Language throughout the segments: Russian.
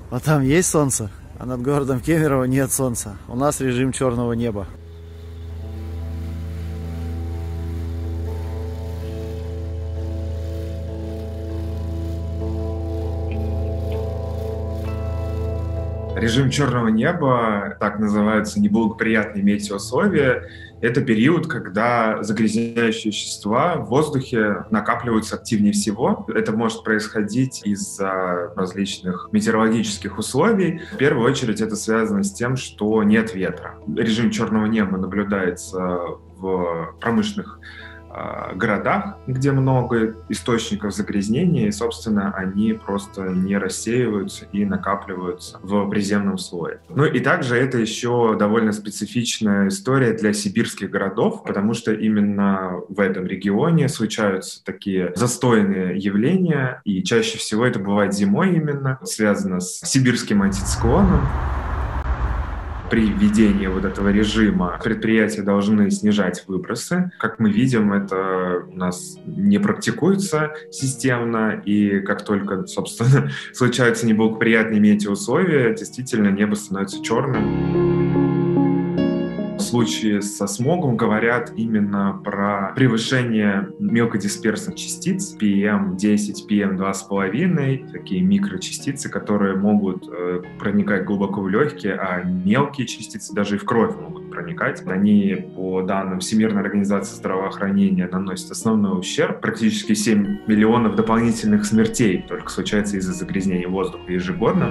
А там есть солнце, а над городом Кемерово нет солнца. У нас режим черного неба. Режим черного неба, так называются неблагоприятные метеоусловия, это период, когда загрязняющие вещества в воздухе накапливаются активнее всего. Это может происходить из-за различных метеорологических условий. В первую очередь это связано с тем, что нет ветра. Режим черного неба наблюдается в промышленных городах, где много источников загрязнения, и, собственно, они просто не рассеиваются и накапливаются в приземном слое. Ну и также это еще довольно специфичная история для сибирских городов, потому что именно в этом регионе случаются такие застойные явления, и чаще всего это бывает зимой именно, связано с сибирским антициклоном. При введении вот этого режима предприятия должны снижать выбросы. Как мы видим, это у нас не практикуется системно, и как только, собственно, случаются неблагоприятные метеоусловия, действительно небо становится черным. Случаи со смогом говорят именно про превышение мелкодисперсных частиц PM10, PM2,5, такие микрочастицы, которые могут проникать глубоко в легкие, а мелкие частицы даже и в кровь могут проникать. Они, по данным Всемирной организации здравоохранения, наносят основной ущерб. Практически 7 миллионов дополнительных смертей только случается из-за загрязнения воздуха ежегодно.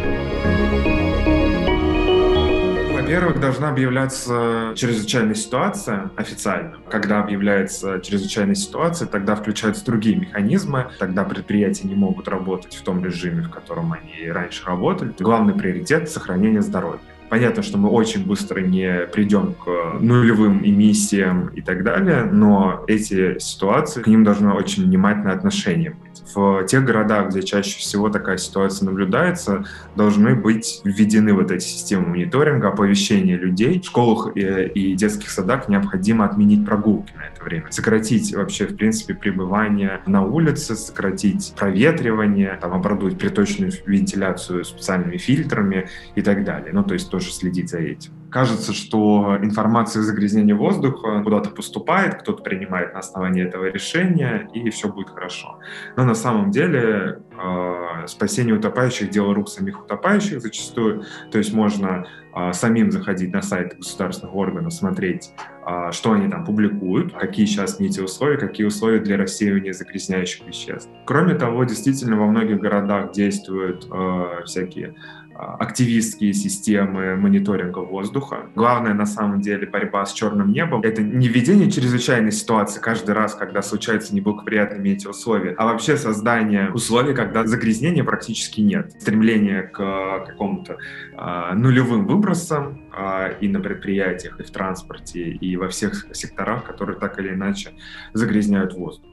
Во-первых, должна объявляться чрезвычайная ситуация официально. Когда объявляется чрезвычайная ситуация, тогда включаются другие механизмы, тогда предприятия не могут работать в том режиме, в котором они раньше работали. Главный приоритет — сохранение здоровья. Понятно, что мы очень быстро не придем к нулевым эмиссиям и так далее, но эти ситуации, к ним должно очень внимательное отношение быть. В тех городах, где чаще всего такая ситуация наблюдается, должны быть введены вот эти системы мониторинга, оповещения людей. В школах и детских садах необходимо отменить прогулки на это время. Сократить вообще, в принципе, пребывание на улице, сократить проветривание, оборудовать приточную вентиляцию специальными фильтрами и так далее. Ну, то есть тоже следить за этим. Кажется, что информация о загрязнении воздуха куда-то поступает, кто-то принимает на основании этого решения, и все будет хорошо. Но на самом деле спасение утопающих — дело рук самих утопающих зачастую. То есть можно самим заходить на сайты государственных органов, смотреть, что они там публикуют, какие сейчас метеоусловия, какие условия для рассеивания загрязняющих веществ. Кроме того, действительно во многих городах действуют всякие активистские системы мониторинга воздуха. Главное, на самом деле, борьба с черным небом — это не введение чрезвычайной ситуации каждый раз, когда случаются неблагоприятные метеоусловия, а вообще создание условий, когда загрязнения практически нет. Стремление к какому-то нулевым выбросам и на предприятиях, и в транспорте, и во всех секторах, которые так или иначе загрязняют воздух.